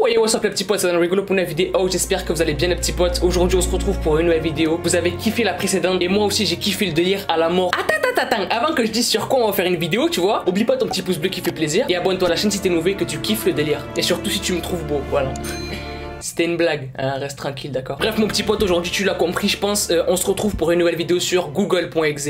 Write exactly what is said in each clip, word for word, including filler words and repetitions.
Wouh, et what's up les petits potes, c'est dans rigolo pour une nouvelle vidéo. J'espère que vous allez bien les petits potes. Aujourd'hui on se retrouve pour une nouvelle vidéo. Vous avez kiffé la précédente et moi aussi j'ai kiffé le délire à la mort. Attends, attends, attends, avant que je dise sur quoi on va faire une vidéo, tu vois, oublie pas ton petit pouce bleu qui fait plaisir et abonne-toi à la chaîne si t'es nouveau et que tu kiffes le délire. Et surtout si tu me trouves beau, voilà. C'était une blague, hein, reste tranquille, d'accord. Bref mon petit pote, aujourd'hui tu l'as compris je pense, euh, on se retrouve pour une nouvelle vidéo sur google point exe.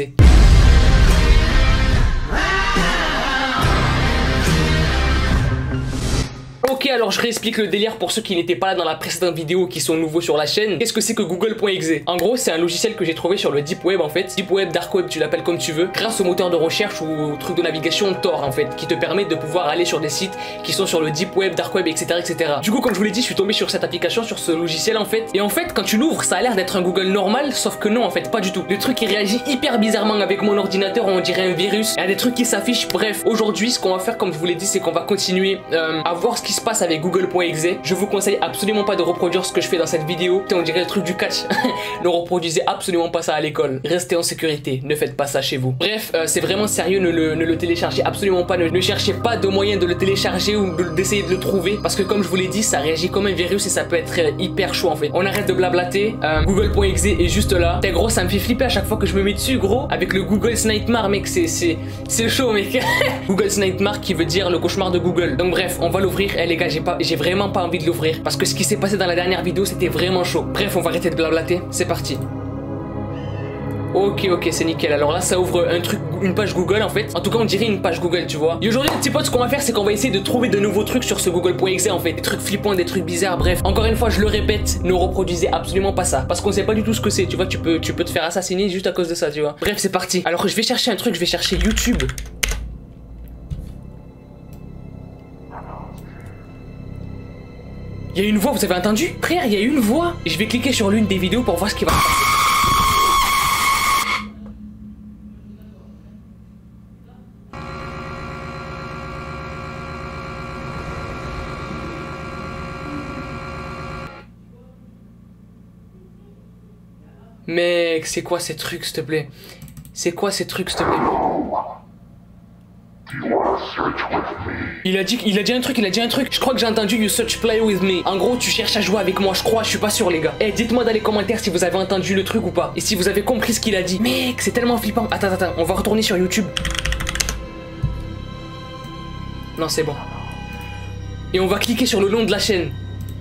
Ok, alors je réexplique le délire pour ceux qui n'étaient pas là dans la précédente vidéo, qui sont nouveaux sur la chaîne. Qu'est-ce que c'est que google point exe? En gros, c'est un logiciel que j'ai trouvé sur le Deep Web en fait. Deep Web, Dark Web, tu l'appelles comme tu veux, grâce au moteur de recherche ou au truc de navigation Tor en fait, qui te permet de pouvoir aller sur des sites qui sont sur le Deep Web, Dark Web, et cetera et cetera. Du coup, comme je vous l'ai dit, je suis tombé sur cette application, sur ce logiciel en fait. Et en fait, quand tu l'ouvres, ça a l'air d'être un Google normal, sauf que non en fait, pas du tout. Le truc il réagit hyper bizarrement avec mon ordinateur, on dirait un virus. Il y a des trucs qui s'affichent. Bref, aujourd'hui, ce qu'on va faire, comme je vous l'ai dit, c'est qu'on va continuer euh, à voir ce qui se passe avec google point exe. Je vous conseille absolument pas de reproduire ce que je fais dans cette vidéo. Putain, on dirait le truc du catch. Ne reproduisez absolument pas ça à l'école. Restez en sécurité, ne faites pas ça chez vous. Bref, euh, c'est vraiment sérieux, ne le, ne le téléchargez absolument pas. Ne, ne cherchez pas de moyen de le télécharger ou d'essayer de, de le trouver. Parce que comme je vous l'ai dit, ça réagit comme un virus et ça peut être euh, hyper chaud en fait. On arrête de blablater. Euh, google point exe est juste là. T'es gros, ça me fait flipper à chaque fois que je me mets dessus, gros. Avec le Google Nightmare, mec, c'est c'est chaud, mec. Google Nightmare qui veut dire le cauchemar de Google. Donc bref, on va l'ouvrir. Eh les gars, j'ai pas, j'ai vraiment pas envie de l'ouvrir parce que ce qui s'est passé dans la dernière vidéo c'était vraiment chaud. Bref, on va arrêter de blablater, c'est parti. Ok, ok, c'est nickel. Alors là, ça ouvre un truc, une page Google en fait. En tout cas, on dirait une page Google, tu vois. Et aujourd'hui, les petits potes, ce qu'on va faire, c'est qu'on va essayer de trouver de nouveaux trucs sur ce google point exe en fait. Des trucs flippants, des trucs bizarres. Bref, encore une fois, je le répète, ne reproduisez absolument pas ça. Parce qu'on sait pas du tout ce que c'est. Tu vois, tu peux, tu peux te faire assassiner juste à cause de ça, tu vois. Bref, c'est parti. Alors, je vais chercher un truc, je vais chercher YouTube. Il y a une voix, vous avez entendu? Frère, il y a une voix. Je vais cliquer sur l'une des vidéos pour voir ce qui va se passer. Mec, c'est quoi ces trucs, s'il te plaît? C'est quoi ces trucs, s'il te plaît? Il a dit, il a dit un truc, il a dit un truc. Je crois que j'ai entendu you search play with me. En gros, tu cherches à jouer avec moi, je crois, je suis pas sûr, les gars. Eh, dites-moi dans les commentaires si vous avez entendu le truc ou pas. Et si vous avez compris ce qu'il a dit. Mec, c'est tellement flippant. Attends, attends, on va retourner sur YouTube. Non, c'est bon. Et on va cliquer sur le nom de la chaîne.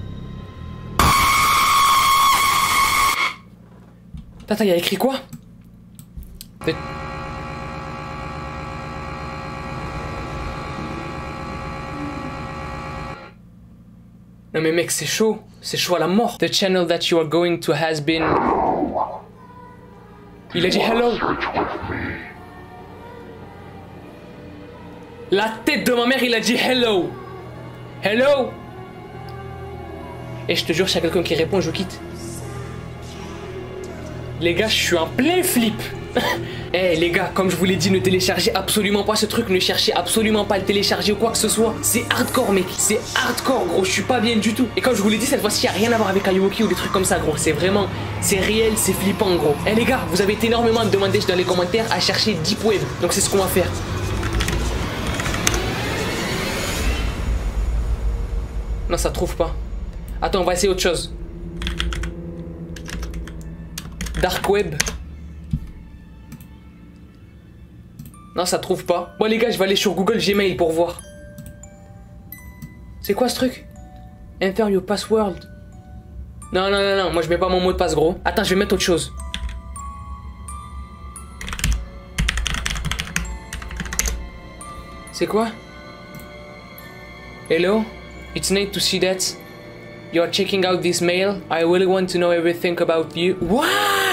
Attends, il y a écrit quoi? De... Non mais mec, c'est chaud, c'est chaud à la mort. The channel that you are going to has been... Il a dit hello. La tête de ma mère, il a dit hello. Hello. Et je te jure, s'il y a quelqu'un qui répond, je quitte. Les gars, je suis en plein flip. Eh hey, les gars, comme je vous l'ai dit, ne téléchargez absolument pas ce truc, ne cherchez absolument pas à le télécharger ou quoi que ce soit. C'est hardcore mec, c'est hardcore gros, je suis pas bien du tout. Et comme je vous l'ai dit, cette fois-ci, il n'y a rien à voir avec Ayuwoki ou des trucs comme ça gros. C'est vraiment, c'est réel, c'est flippant gros. Eh hey, les gars, vous avez été énormément demandé dans les commentaires à chercher Deep Web. Donc c'est ce qu'on va faire. Non, ça trouve pas. Attends, on va essayer autre chose. Dark Web. Non, ça trouve pas. Bon les gars, je vais aller sur Google Gmail pour voir. C'est quoi ce truc? Enter your password. Non, non, non, non, moi je mets pas mon mot de passe gros. Attends, je vais mettre autre chose. C'est quoi? Hello? It's nice to see that you're checking out this mail. I really want to know everything about you. What?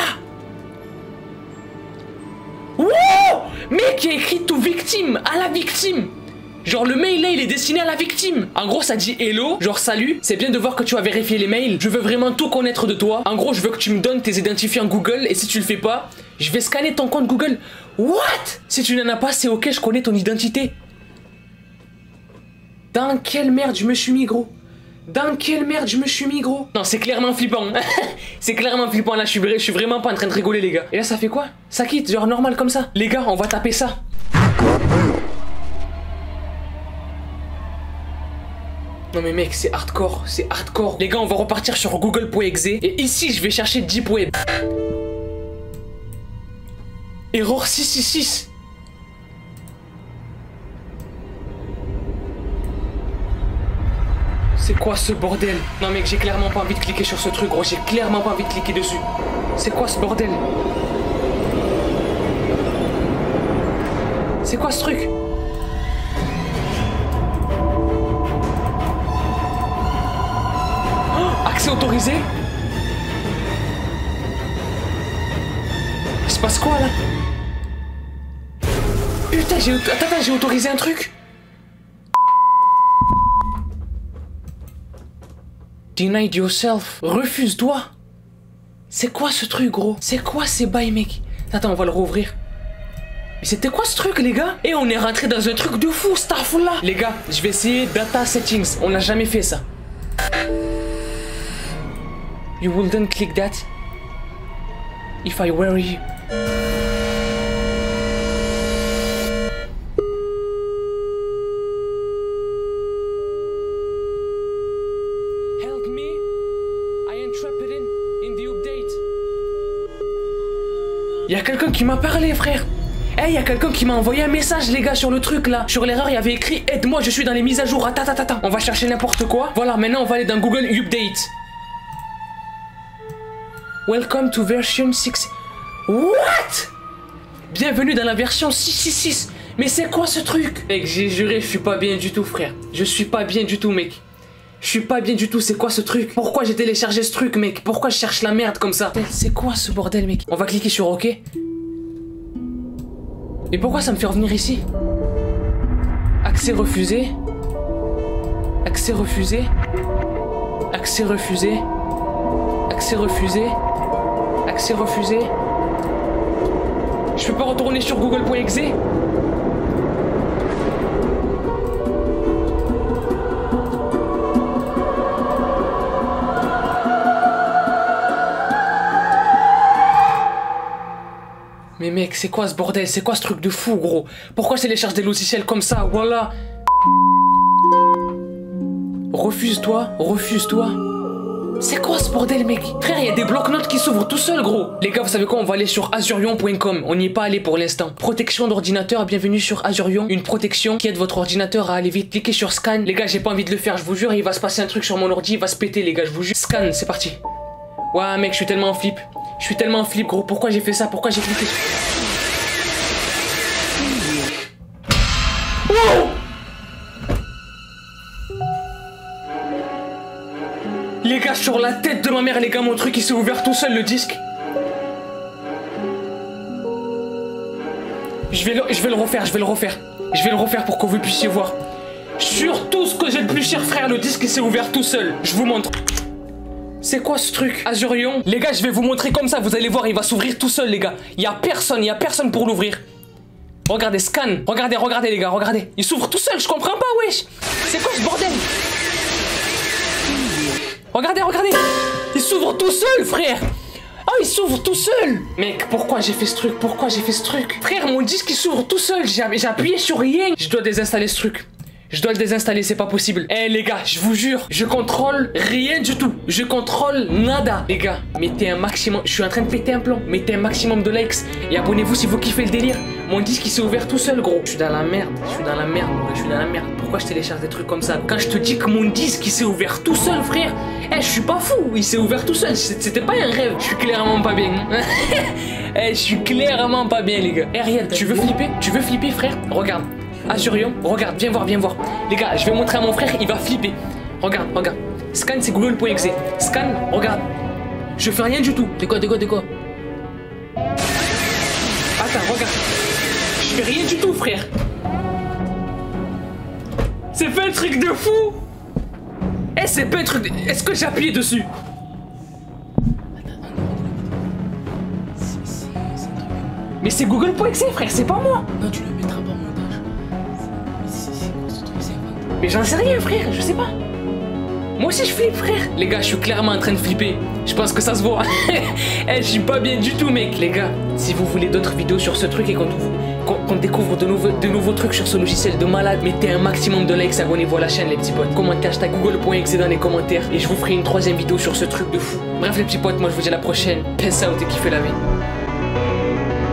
Mec, il y a écrit to victime, à la victime. Genre le mail là il est destiné à la victime. En gros ça dit hello, genre salut, c'est bien de voir que tu as vérifié les mails. Je veux vraiment tout connaître de toi. En gros je veux que tu me donnes tes identifiants Google. Et si tu le fais pas, je vais scanner ton compte Google. What? Si tu n'en as pas, c'est ok, je connais ton identité. Dans quelle merde je me suis mis gros? Dans quelle merde je me suis mis gros? Non c'est clairement flippant. C'est clairement flippant là, je suis, je suis vraiment pas en train de rigoler les gars. Et là ça fait quoi? Ça quitte, genre normal comme ça. Les gars, on va taper ça. Non mais mec, c'est hardcore, c'est hardcore. Les gars, on va repartir sur google point exe. Et ici, je vais chercher Deep Web. Error six six six. C'est quoi ce bordel? Non mec, j'ai clairement pas envie de cliquer sur ce truc, gros. J'ai clairement pas envie de cliquer dessus. C'est quoi ce bordel? C'est quoi ce truc? Oh, accès autorisé? Il se passe quoi là? Putain, j'ai... Attends, attends, j'ai autorisé un truc? Denied yourself. Refuse-toi. C'est quoi ce truc, gros? C'est quoi ces bails, mec? Attends, on va le rouvrir. Mais c'était quoi ce truc, les gars? Et on est rentré dans un truc de fou, starful là. Les gars, je vais essayer data settings. On n'a jamais fait ça. You wouldn't click that if I were you. Il y a quelqu'un qui m'a parlé, frère. Eh, hey, il y a quelqu'un qui m'a envoyé un message, les gars, sur le truc là. Sur l'erreur, il y avait écrit aide-moi, je suis dans les mises à jour. Attends, attends, attends. On va chercher n'importe quoi. Voilà, maintenant on va aller dans Google Update. Welcome to version six. What? Bienvenue dans la version six six six. Mais c'est quoi ce truc? Mec, j'ai juré, je suis pas bien du tout, frère. Je suis pas bien du tout, mec. Je suis pas bien du tout, c'est quoi ce truc? Pourquoi j'ai téléchargé ce truc, mec? Pourquoi je cherche la merde comme ça? C'est quoi ce bordel, mec? On va cliquer sur OK. Et pourquoi ça me fait revenir ici? Accès refusé. Accès refusé. Accès refusé. Accès refusé. Accès refusé. Je peux pas retourner sur google point exe? Mais mec, c'est quoi ce bordel? C'est quoi ce truc de fou, gros? Pourquoi je télécharge des logiciels comme ça? Voilà. Refuse-toi, refuse-toi. C'est quoi ce bordel, mec? Frère, il y a des blocs-notes qui s'ouvrent tout seuls, gros. Les gars, vous savez quoi? On va aller sur azurion point com. On n'y est pas allé pour l'instant. Protection d'ordinateur, bienvenue sur Azurion. Une protection qui aide votre ordinateur à aller vite. Cliquez sur scan. Les gars, j'ai pas envie de le faire, je vous jure. Il va se passer un truc sur mon ordi, il va se péter, les gars, je vous jure. Scan, c'est parti. Ouais, mec, je suis tellement en flip. Je suis tellement en flip, gros. Pourquoi j'ai fait ça? Pourquoi j'ai cliqué? Wow! Les gars, sur la tête de ma mère, les gars, mon truc il s'est ouvert tout seul, le disque. Je vais le, je vais le refaire, je vais le refaire. Je vais le refaire pour que vous puissiez voir. Sur tout ce que j'ai de plus cher, frère, le disque il s'est ouvert tout seul. Je vous montre. C'est quoi ce truc? Azurion? Les gars, je vais vous montrer comme ça, vous allez voir, il va s'ouvrir tout seul, les gars. Il y a personne, il y a personne pour l'ouvrir. Regardez, scan. Regardez, regardez, les gars, regardez. Il s'ouvre tout seul, je comprends pas, wesh. C'est quoi ce bordel? Regardez, regardez. Il s'ouvre tout seul, frère. Oh, il s'ouvre tout seul. Mec, pourquoi j'ai fait ce truc? Pourquoi j'ai fait ce truc? Frère, mon disque, il s'ouvre tout seul. J'ai appuyé sur rien. Je dois désinstaller ce truc. Je dois le désinstaller, c'est pas possible. Eh hey, les gars, je vous jure, je contrôle rien du tout. Je contrôle nada. Les gars, mettez un maximum. Je suis en train de péter un plomb. Mettez un maximum de likes. Et abonnez-vous si vous kiffez le délire. Mon disque il s'est ouvert tout seul, gros. Je suis dans la merde. Je suis dans la merde, mon gars. Je suis dans la merde. Pourquoi je télécharge des trucs comme ça? Quand je te dis que mon disque il s'est ouvert tout seul, frère. Eh, hey, je suis pas fou. Il s'est ouvert tout seul. C'était pas un rêve. Je suis clairement pas bien. Eh, hey, je suis clairement pas bien, les gars. Eh, hey, Ariel, tu veux flipper? Tu veux flipper, frère? Regarde. Azurion, regarde, viens voir, viens voir. Les gars, je vais montrer à mon frère, il va flipper. Regarde, regarde. Scan, c'est google point exe. Scan, regarde. Je fais rien du tout. De quoi, de quoi, de quoi? Attends, regarde. Je fais rien du tout, frère. C'est pas un truc de fou. Eh, c'est pas un truc de... Est-ce que j'ai appuyé dessus? Mais c'est google point exe, frère, c'est pas moi. Non, tu le mettras pas en montage. C'est quoi ce truc? C'est Mais j'en sais rien, frère, je sais pas. Moi aussi je flippe frère. Les gars, je suis clairement en train de flipper. Je pense que ça se voit. Eh, je suis pas bien du tout mec. Les gars, si vous voulez d'autres vidéos sur ce truc et qu'on qu'on qu'on découvre de nouveaux, de nouveaux trucs sur ce logiciel de malade, mettez un maximum de likes, abonnez-vous à la chaîne les petits potes. Commentez hashtag google point exe dans les commentaires et je vous ferai une troisième vidéo sur ce truc de fou. Bref les petits potes, moi je vous dis à la prochaine. Peace out et kiffez la vie.